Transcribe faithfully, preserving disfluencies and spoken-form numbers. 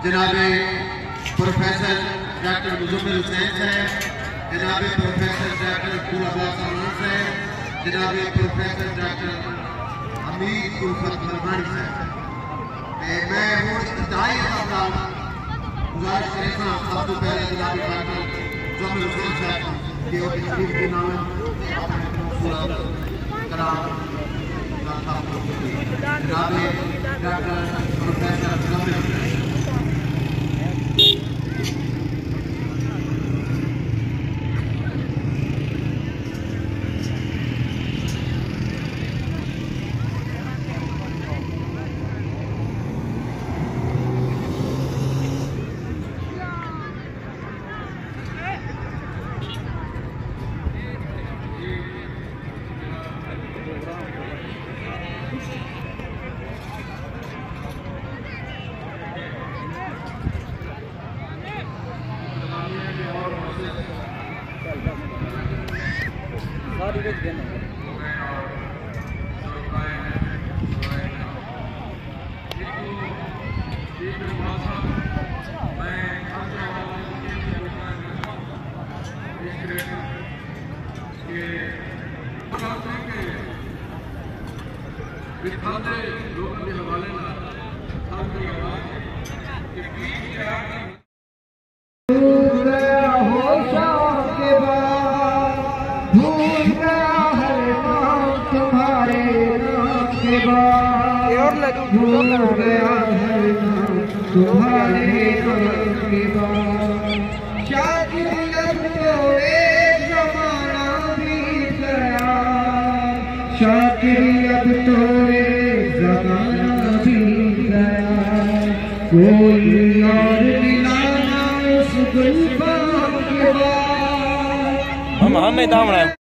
जनाब professor doctor Muzammil Hussain साहब, जनाब प्रोफेसर डॉक्टर अब्दुल अब्बास साहब, जनाब प्रोफेसर डॉक्टर हमीद उल्फत मरवानी साहब। मैं हूँ इब्तदाई गुजारिश करेगा सब तो पहले जनाब डॉक्टर मुजम्मिल हुसैन साहब के तकरीब के नाम कराम जनाब डॉक्टर प्रोफेसर मुजम्मिल तुम्हारे के बाद शायद अब तो एक जमाना बीत गया, शायद अब तो एक जमाना बीत गया, कोई और मिलाना उस गुलबाग के बाद हम हम नहीं दामना।